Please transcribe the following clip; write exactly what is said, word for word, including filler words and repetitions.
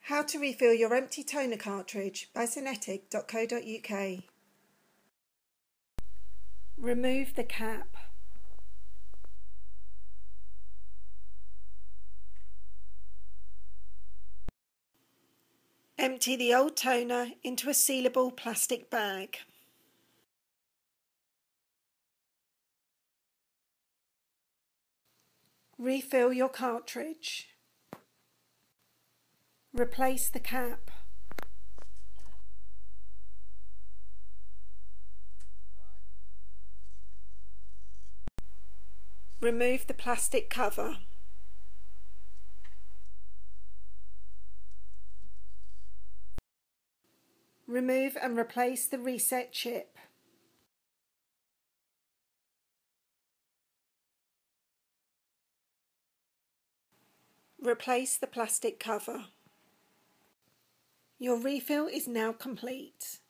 How to refill your empty toner cartridge by Synetic dot co dot U K. Remove the cap. Empty the old toner into a sealable plastic bag. Refill your cartridge. Replace the cap. Remove the plastic cover. Remove and replace the reset chip. Replace the plastic cover. Your refill is now complete.